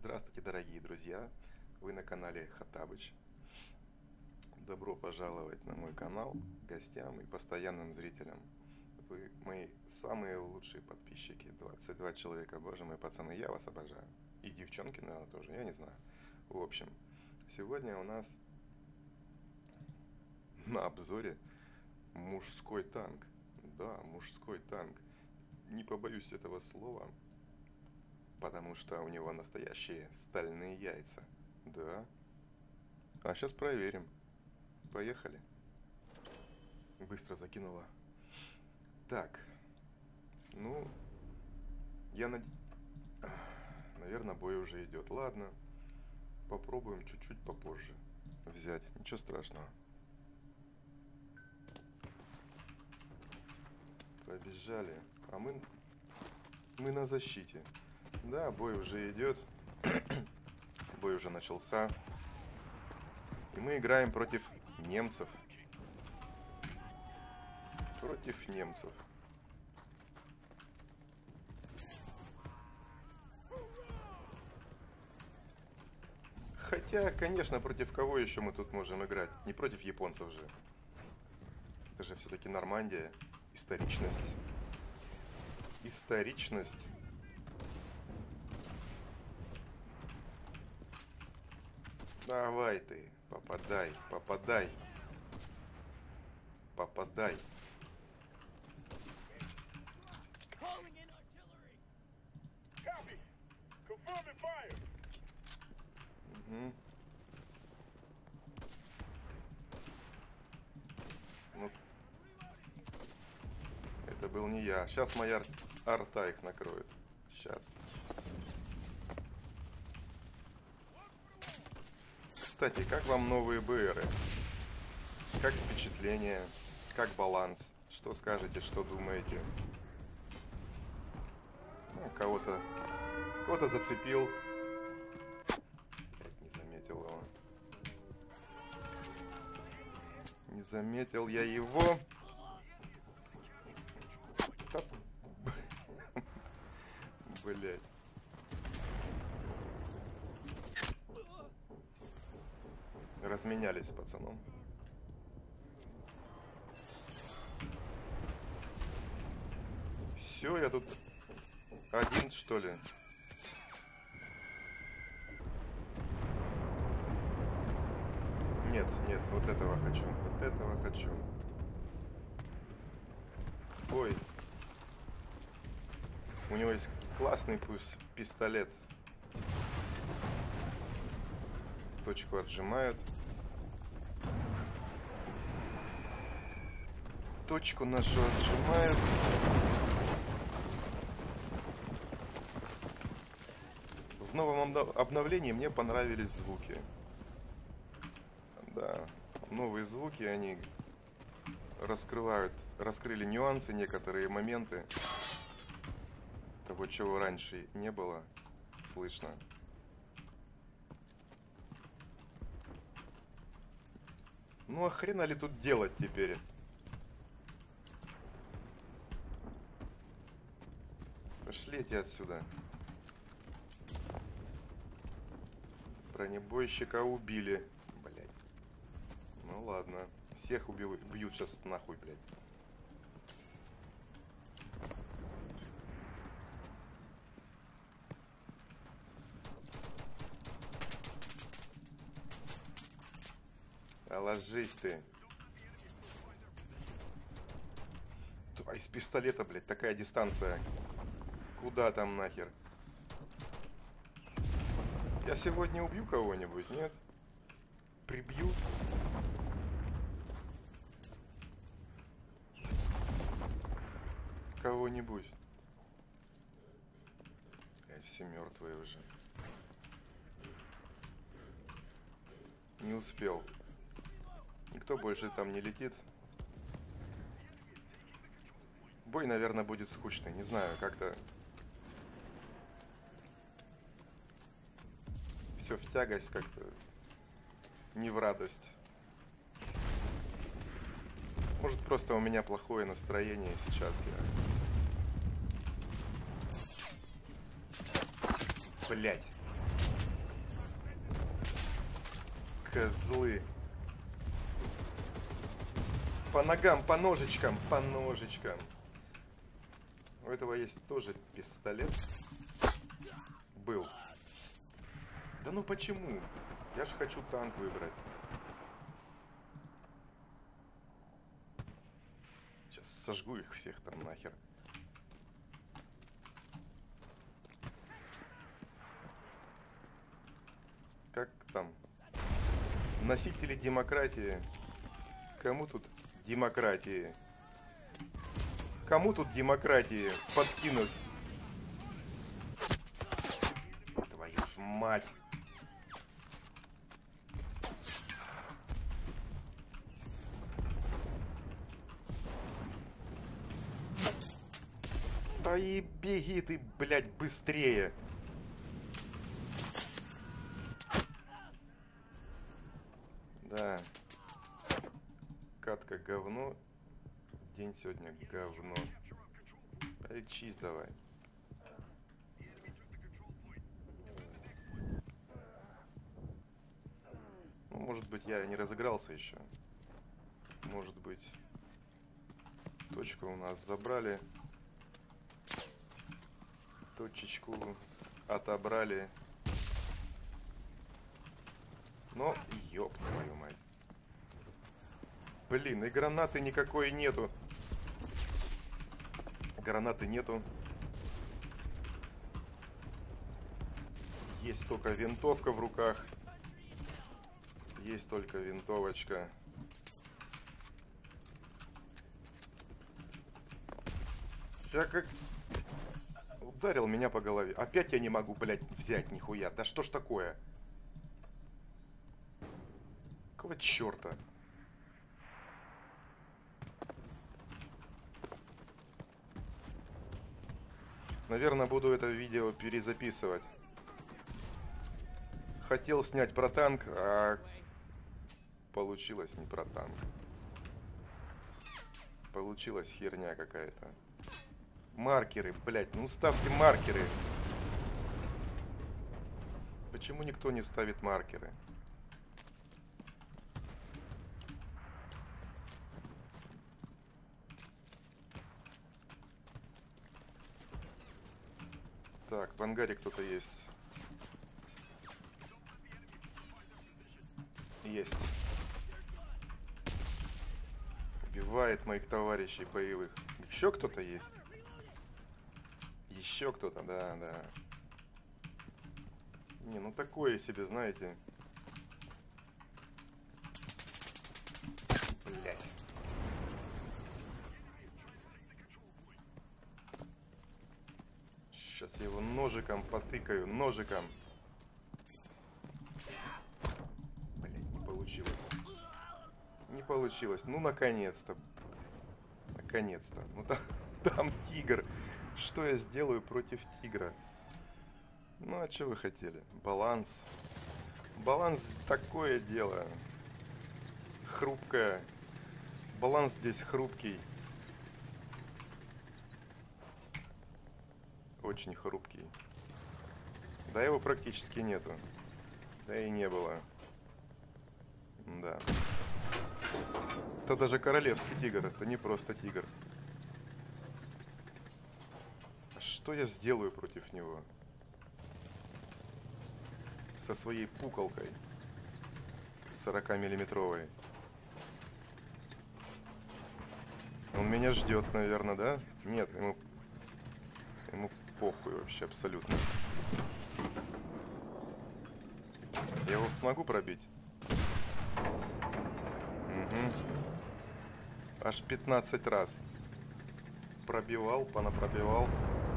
Здравствуйте, дорогие друзья! Вы на канале Хаттабыч. Добро пожаловать на мой канал гостям и постоянным зрителям. Вы мои самые лучшие подписчики. 22 человека, боже мой, пацаны, я вас обожаю. И девчонки, наверное, тоже, я не знаю. В общем, сегодня у нас на обзоре мужской танк. Да, мужской танк. Не побоюсь этого слова. Потому что у него настоящие стальные яйца. Да. А сейчас проверим. Поехали. Быстро закинула. Так. Ну, наверное, бой уже идет. Ладно. Попробуем чуть-чуть попозже взять. Ничего страшного. Побежали. А мы на защите. Да, бой уже идет. Бой уже начался. И мы играем против немцев. Против немцев. Хотя, конечно, против кого еще мы тут можем играть? Не против японцев же. Это же все-таки Нормандия. Историчность. Историчность. Давай ты, попадай, попадай. Попадай. Угу. Ну, это был не я. Сейчас моя арта их накроет. Сейчас. Кстати, как вам новые БРы? Как впечатление? Как баланс? Что скажете, что думаете? Ну, кого-то зацепил. Блять, не заметил его. Не заметил я его. Блять. Разменялись с пацаном. Все, я тут один, что ли? Нет, нет, вот этого хочу. Вот этого хочу. Ой. У него есть классный пистолет. Точку отжимают. Точку нашу отжимают. В новом обновлении мне понравились звуки. Да, новые звуки, они раскрыли нюансы, некоторые моменты того, чего раньше не было слышно. Ну а хрена ли тут делать теперь? Пошлите отсюда. Бронебойщика убили. Блять. Ну ладно. Всех бьют сейчас нахуй, блять. А ложись ты. А из пистолета, блядь, такая дистанция. Куда там нахер? Я сегодня убью кого-нибудь, нет? Прибью? Кого-нибудь. Блядь, все мертвые уже. Не успел. Никто больше там не летит. Бой, наверное, будет скучный. Не знаю, как-то все в тягость, как-то не в радость. Может, просто у меня плохое настроение сейчас. Блять. Козлы. По ногам, по ножичкам, по ножичкам. У этого есть тоже пистолет. Был. Да ну почему? Я же хочу танк выбрать. Сейчас сожгу их всех там нахер. Как там? Носители демократии. Кому тут демократии? Кому тут демократии подкинуть? Твою ж мать. Да и беги ты, блядь, быстрее. Да. Катка говно. День сегодня говно. Да лечись давай. Ну, может быть, я не разыгрался еще. Может быть, точку у нас забрали. Точечку отобрали. Но, ёб твою мать. Блин, и гранаты никакой нету. Гранаты нету. Есть только винтовка в руках. Есть только винтовочка. Я как... Ударил меня по голове. Опять я не могу, блядь, взять нихуя. Да что ж такое? Какого черта? Наверное, буду это видео перезаписывать. Хотел снять про танк, а получилось не про танк. Получилась херня какая-то. Маркеры, блядь, ну ставьте маркеры. Почему никто не ставит маркеры? Так, в ангаре кто-то есть. Есть. Убивает моих товарищей боевых. Еще кто-то есть? Еще кто-то, да, да. Не, ну такое себе, знаете. Блять. Сейчас я его ножиком потыкаю, ножиком. Блять, не получилось. Не получилось. Ну, наконец-то. Наконец-то. Ну, там тигр. Что я сделаю против тигра? Ну, а что вы хотели? Баланс. Баланс такое дело. Хрупкое. Баланс здесь хрупкий. Очень хрупкий. Да, его практически нету. Да и не было. Да. Это даже королевский тигр. Это не просто тигр. Что я сделаю против него? Со своей пуколкой 40-миллиметровой. Он меня ждет, наверное, да? Нет, ему похуй вообще абсолютно. Я его смогу пробить? Угу. Аж 15 раз. Пробивал, понапробивал.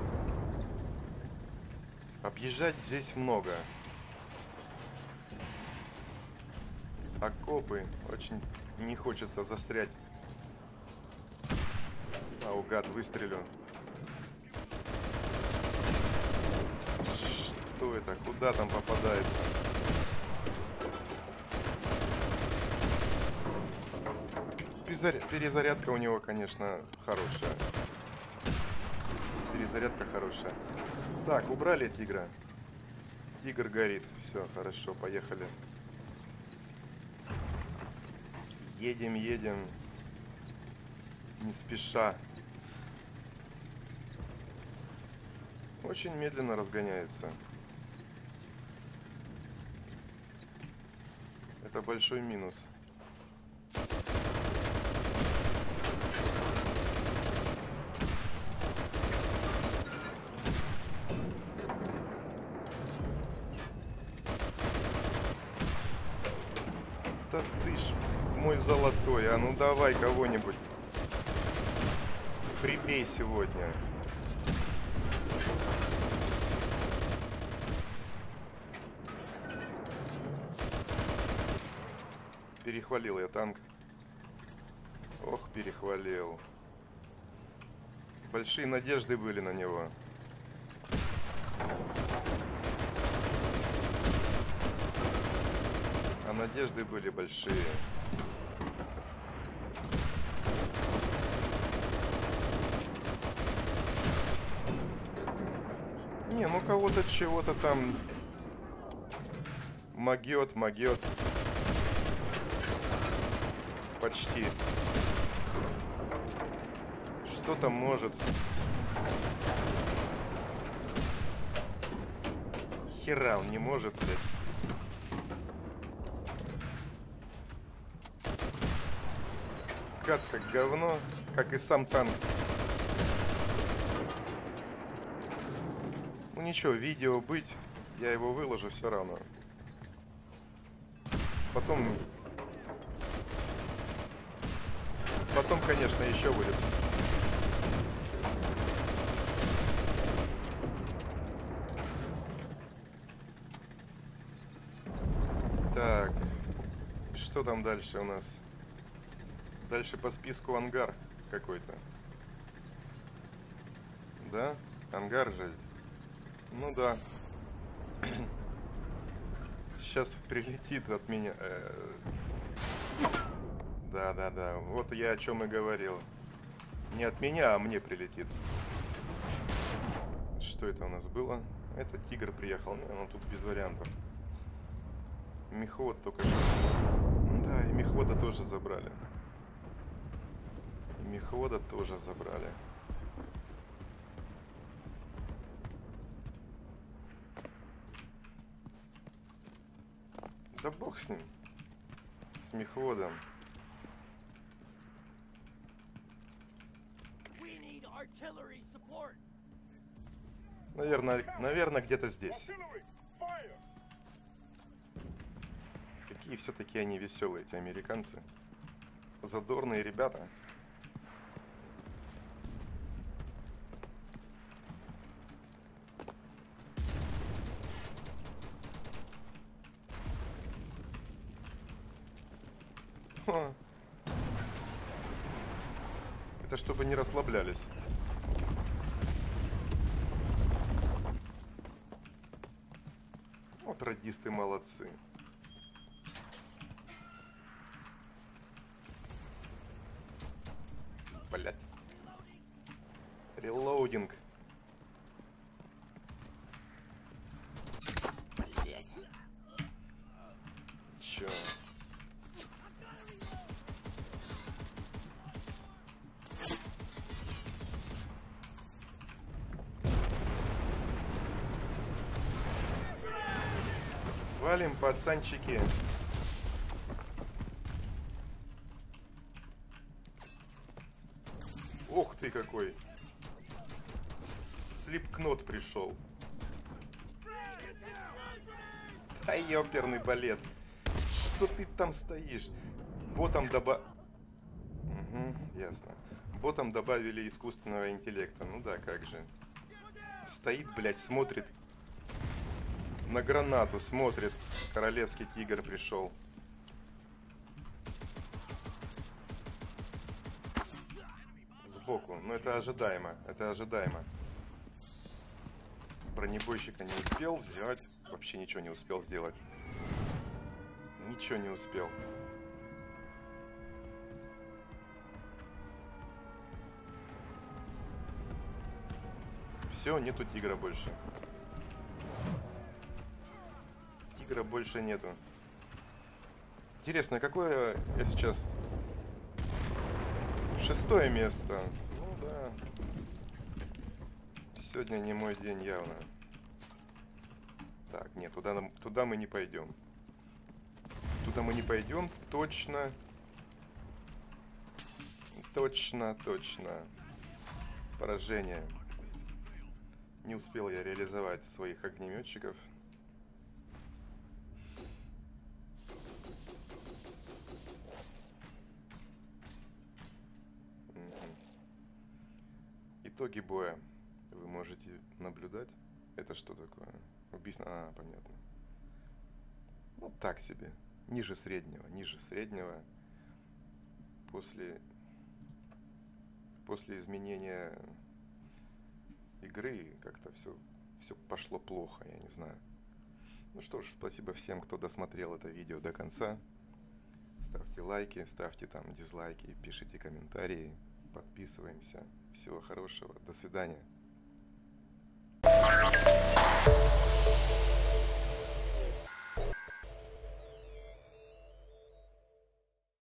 Объезжать здесь много. Окопы. Очень не хочется застрять. Наугад выстрелю. Что это? Куда там попадается? Перезарядка у него, конечно, хорошая. Перезарядка хорошая. Так, убрали тигра. Тигр горит. Все, хорошо, поехали. Едем, едем. Не спеша. Очень медленно разгоняется. Это большой минус. Да ты ж мой золотой, а ну давай кого-нибудь прибей сегодня. Перехвалил я танк. Ох, перехвалил. Большие надежды были на него. А надежды были большие. Не, ну кого-то чего-то там могет. Почти. Что-то может. Хера он не может, блядь. Кат как говно, как и сам танк. Ну ничего, видео быть, я его выложу все равно. Потом, конечно, еще будет. Так, что там дальше у нас? Дальше по списку ангар какой-то. Да? Ангар же. Ну да. Сейчас прилетит от меня. Да. Вот я о чем и говорил. Не от меня, а мне прилетит. Что это у нас было? Это тигр приехал. Ну, тут без вариантов. Мехвод только что. Да, и мехвода тоже забрали. Да бог с ним. С мехводом. Наверное, где-то здесь. Какие все-таки они веселые, эти американцы. Задорные ребята. О. Это чтобы не расслаблялись. Вот радисты молодцы. Блять. Релоудинг. Блять. Чё? Валим, пацанчики. Ух ты какой. Слипкнот пришел. Да ёперный балет. Что ты там стоишь? Ботом ясно. Ботом добавили искусственного интеллекта. Ну да, как же. Стоит, блядь, смотрит. На гранату смотрит. Королевский тигр пришел. Сбоку. Но это ожидаемо. Бронебойщика не успел взять. Вообще ничего не успел сделать. Ничего не успел. Все, нету тигра больше. Тигра больше нету. Интересно, какое я сейчас... 6-е место. Ну да. Сегодня не мой день явно. Так, нет, туда мы не пойдем. Туда мы не пойдем, точно. Точно, точно. Поражение. Не успел я реализовать своих огнеметчиков. Итоги боя вы можете наблюдать. Это что такое? Убийство. А, понятно. Ну, так себе. Ниже среднего. Ниже среднего. После изменения игры как-то все пошло плохо, я не знаю. Ну что ж, спасибо всем, кто досмотрел это видео до конца. Ставьте лайки, ставьте там дизлайки, пишите комментарии, подписываемся. Всего хорошего, до свидания.